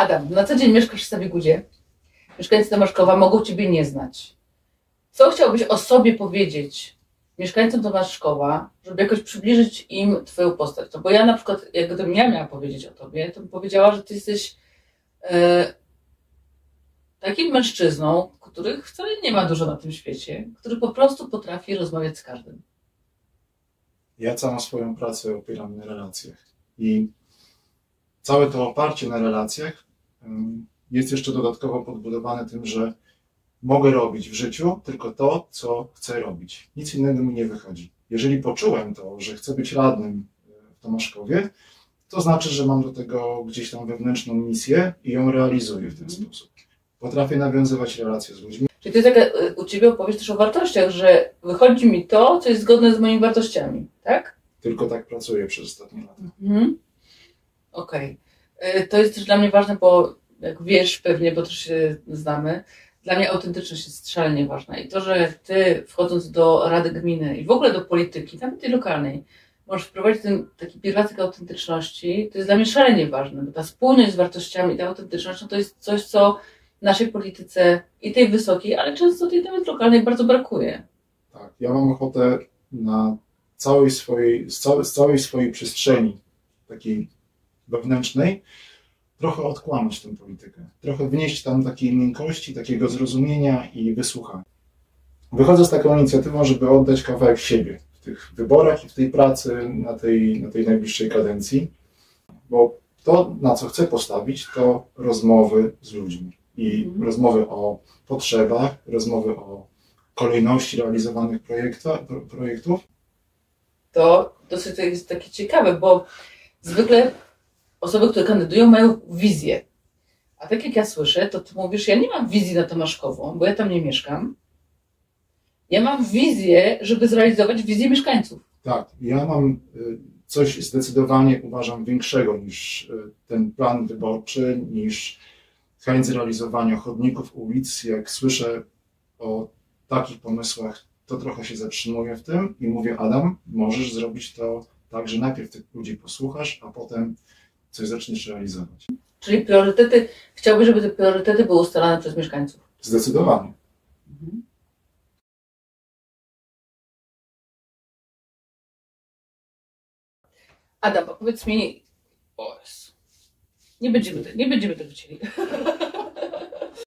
Adam, na co dzień mieszkasz w Stawigudzie. Mieszkańcy Tomaszkowa mogą Ciebie nie znać. Co chciałbyś o sobie powiedzieć mieszkańcom Tomaszkowa, żeby jakoś przybliżyć im Twoją postać? No bo ja na przykład, jak gdybym ja miała powiedzieć o Tobie, to bym powiedziała, że Ty jesteś takim mężczyzną, których wcale nie ma dużo na tym świecie, który po prostu potrafi rozmawiać z każdym. Ja całą swoją pracę opieram na relacjach. I całe to oparcie na relacjach jest jeszcze dodatkowo podbudowane tym, że mogę robić w życiu tylko to, co chcę robić. Nic innego mi nie wychodzi. Jeżeli poczułem to, że chcę być radnym w Tomaszkowie, to znaczy, że mam do tego gdzieś tam wewnętrzną misję i ją realizuję w ten sposób. Potrafię nawiązywać relacje z ludźmi. Czyli to jest taka, u Ciebie opowieść też o wartościach, że wychodzi mi to, co jest zgodne z moimi wartościami, tak? Tylko tak pracuję przez ostatnie lata. Okej. To jest też dla mnie ważne, bo jak wiesz pewnie, bo też się znamy, dla mnie autentyczność jest szalenie ważna. I to, że Ty wchodząc do Rady Gminy i w ogóle do polityki, nawet tej lokalnej, możesz wprowadzić ten taki pierwiastek autentyczności, to jest dla mnie szalenie ważne, bo ta spójność z wartościami, ta autentyczność, no to jest coś, co w naszej polityce i tej wysokiej, ale często tej nawet lokalnej bardzo brakuje. Tak, ja mam ochotę na z całej swojej przestrzeni takiej wewnętrznej trochę odkłamać tę politykę, trochę wnieść tam takiej miękkości, takiego zrozumienia i wysłuchania. Wychodzę z taką inicjatywą, żeby oddać kawałek siebie w tych wyborach i w tej pracy na tej najbliższej kadencji, bo to, na co chcę postawić, to rozmowy z ludźmi i rozmowy o potrzebach, rozmowy o kolejności realizowanych projektów. To dosyć jest takie ciekawe, bo zwykle osoby, które kandydują, mają wizję. A tak jak ja słyszę, to Ty mówisz, ja nie mam wizji na Tomaszkową, bo ja tam nie mieszkam. Ja mam wizję, żeby zrealizować wizję mieszkańców. Tak, ja mam coś zdecydowanie, uważam, większego niż ten plan wyborczy, niż chęć zrealizowania chodników, ulic. Jak słyszę o takich pomysłach, to trochę się zatrzymuję w tym i mówię, Adam, możesz zrobić to tak, że najpierw tych ludzi posłuchasz, a potem coś zaczniesz realizować. Czyli priorytety, chciałbyś, żeby te priorytety były ustalane przez mieszkańców? Zdecydowanie. Adam, powiedz mi, nie będziemy tego chcieli.